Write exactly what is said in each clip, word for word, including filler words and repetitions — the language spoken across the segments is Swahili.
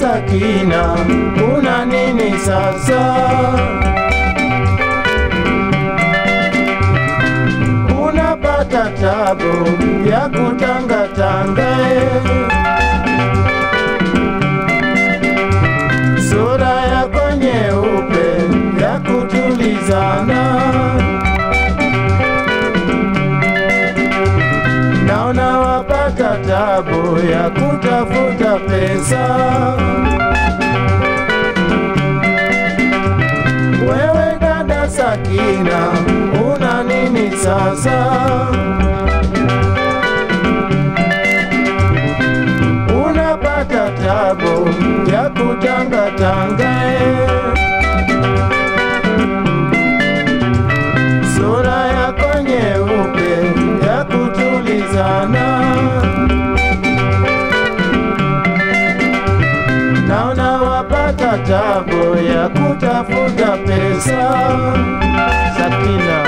Sakina, una nini sasa? Unapata tabu ya kutangatanga, sura yako nyeupe ya kutulizana, naona wapata tabu ya kutafuta pesa. Wewe dada Sakina, una nini sasa? Unapata tabu ya kutangatanga, sura yako nyeupe ya kutulizana, naona wapata tabu ya kutafuta pesa. Sakina,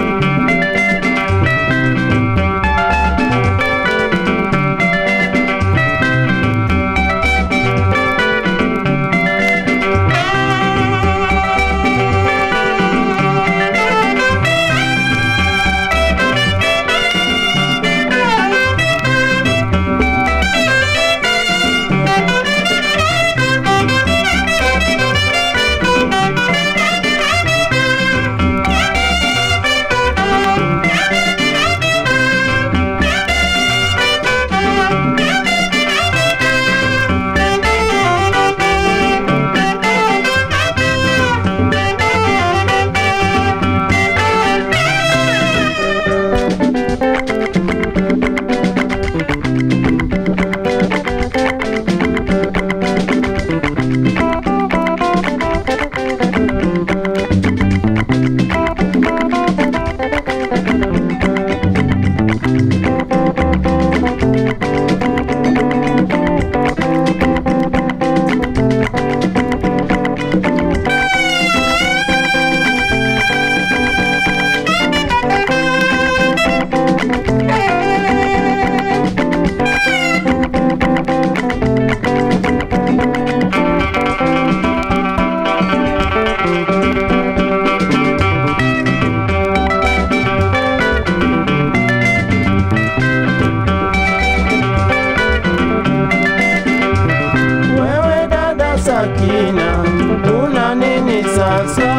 Sakina, una nini sasa?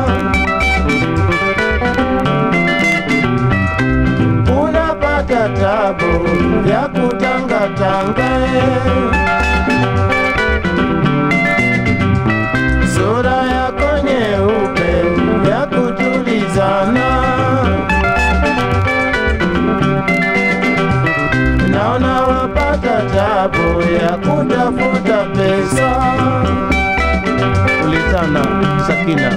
Unapata tabu ya kutangatanga, sura yako nyeupe ya kutulizana, naona wapata tabu ya kutafuta pesa. Ulitana Sakina.